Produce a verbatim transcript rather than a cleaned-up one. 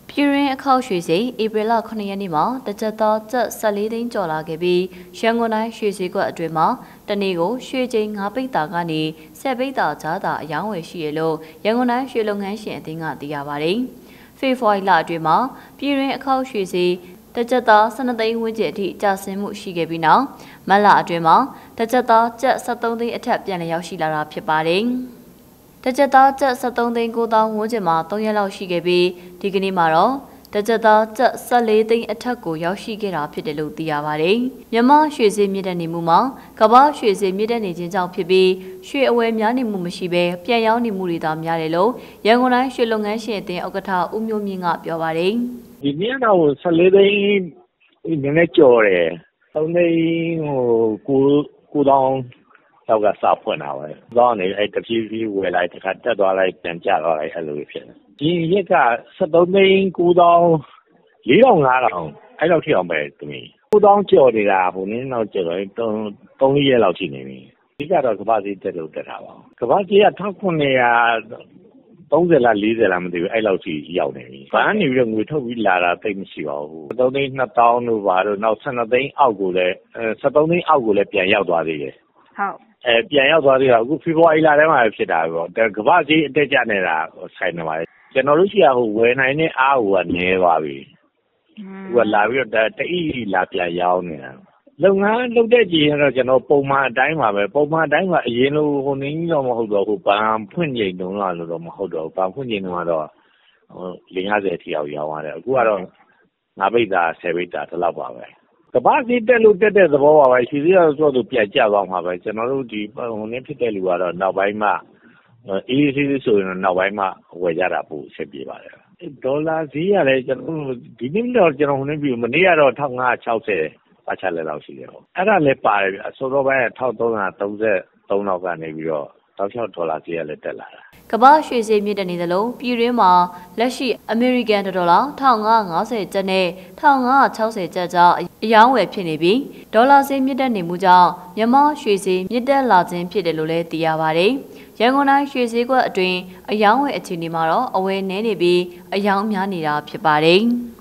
ပြည်ရင်းအခောက်ရွှေစီဧပြီလခုနှစ်ရက်နေ့မှာတကြက်သားကျပ်ဆယ်လေးသိန်းကျော်လာခဲ့ပြီးရန်ကုန်တိုင်းရွှေစီကွက်အတွင်းမှာတနေ့ကိုရွှေကျင်း၅ပိတ်တာကနေဆယ်ပိတ်တာကြားတာအယောင်းဝယ်ရှိရလို့ရန်ကုန်တိုင်းရွှေလုပ်ငန်းရှင်အသင်းကသိရပါတယ်။ဖေဖော်ဝါရီလအတွင်းမှာပြည်ရင်းအခောက်ရွှေစီတကြက်သား၁၂သိန်းဝန်းကျင်အထိကျဆင်းမှုရှိခဲ့ပြီးနောက်မတ်လအတွင်းမှာတကြက်သားကျပ်၁၃သိန်းအထက်ပြန်လည်ရောက်ရှိလာတာဖြစ်ပါတယ်။တကြက်သားကျပ်၁၃သိန်း၉သောင်းဝန်းကျင်မှာ၃ရက်လောက်ရှိခဲ့ပြီးဒီကနေ့မှာတော့တကြက်သားကျပ်၁၄သိန်းအထက်ကိုရောက်ရှိခဲ့တာဖြစ်တယ်လို့သိရပါတယ်။မြန်မာရွှေဈေးမြင့်တက်နေမှုမှာကမ္ဘာရွှေဈေးမြင့်တက်နေခြင်းကြောင့်ဖြစ်ပြီးရွှေအဝယ်များနေမှုမရှိဘဲပြန်ရောင်းနေမှုတွေသာများတယ်လို့ရန်ကုန်တိုင်းရွှေလုပ်ငန်းရှင်အသင်းဥက္ကဋ္ဌဦးမျိုးမြင့်ကပြောပါတယ်။ဒီနေ့တော့၁၄သိန်းနည်းနည်းကျော်တယ်။၃သိန်းဟိုကိုသောင်းလောက်ကစဖွင့်တာပဲ။သောင်းနေအဲ့တဖြည်းဖြည်းဝယ်လိုက်တစ်ခါတက်သွားလိုက်ပြန်ကျသွားလိုက်အဲ့လိုဖြစ်တယ်။ဒီရက်က၁၃သိန်း၉သောင်းလေးထောင်ငါးထောင်အဲ့လောက်ထိအောင်ပဲတမီး၉သောင်းကျော်နေတာဟိုနည်းနောက်ကျော်တော့၃၄ရက်လောက်ရှိနေပြီ။ဒီကတော့ကမ္ဘာစီတက်လို့တက်တာပါ။ကမ္ဘာစီက၁၉၃၀လား၄၀လားမသိဘူးအဲ့လောက်ထိရောက်နေပြီ။ဘာနေပြီးတော့ငွေထုတ်ပြီးလာတာသိမရှိပါဘူး။၃သိန်း၂သောင်းတို့ဘာတို့နောက်၁၂သိန်းအောက်ကိုလည်း၁၃သိန်းအောက်ကိုလည်းပြန်ရောက်သွားသေးတယ်။ဟုတ်အဲပြန်ရောက်သွားသေးတာအခုဖေဖော်ဝါရီလထဲမှာဖြစ်တာပေါ့ကမ္ဘာကြီးအတက်ကျနေတာဆိုင်နေပါလေကျွန်တော်တို့ရှိရဟိုဝယ်နိုင်တဲ့အားဟိုကနည်းသွားပြီဟိုကလာပြီးတော့တအိလာပြန်ရောက်နေတာလုပ်ငန်းလုပ်တဲ့ကြီးကတော့ကျွန်တော်ပုံမှန်အတိုင်းပါပဲပုံမှန်အတိုင်းပါအရင်လိုဟိုနည်းတော့မဟုတ်တော့ဟိုဗန်ဖွင့်ချိန်တုန်းလားလို့တော့မဟုတ်တော့ဗန်ဖွင့်ချိန်တုန်းကတော့ဟို၄၅၀ထိရောက်ရောက်သွားတယ်အခုကတော့ငါးပိတ်တာဆယ်ပိတ်တာဒီလောက်ပါပဲကမ္ဘာစီတက်လို့တက်တဲ့သဘောပါပဲရွှေစည်းရောဆိုတော့ပြန်ကျသွားမှာပဲကျွန်တော်တို့ဒီဟိုနည်းဖြစ်တဲ့လူကတော့နောက်ပိုင်းမှအေးအေးဆေးဆိုရင်နောက်ပိုင်းမှဝယ်ကြတာပို့ဆက်ပြေပါတယ်ဒေါ်လာဈေးကလည်းကျွန်တော်ဒီနေ့တော့ကျွန်တော်ဟိုနည်းပြီမနေ့ကတော့၁၅၆၀ပတ်ချလက်လောက်ရှိတယ်ပေါ့အဲ့ဒါလည်းပါတယ်အစောတော့ပိုင်း၁၃၃၃လောက်ကနေပြီးတော့တောက်လျှောက်ဒေါ်လာဈေးကလည်းတက်လာတာကမ္ဘာရွှေဈေးမြင့်တက်နေသလိုပြည်တွင်းမှာလက်ရှိအမေရိကန်ဒေါ်လာ၁၅၅၀ကျပ်နဲ့၁၅၆၀ကျပ်ကြားအယောင်းဝယ်ဖြစ်နေပြီးဒေါ်လာဈေးမြင့်တက်နေမှုကြောင့်မြန်မာရွှေဈေးမြင့်တက်လာခြင်းဖြစ်တယ်လို့လည်းသိရပါတယ်။ရန်ကုန်တိုင်းရွှေဈေးကွက်အတွင်းအယောင်းဝယ်အခြေအနေမှာတော့အဝယ်နည်းနေပြီးအယောင်းများနေတာဖြစ်ပါတယ်။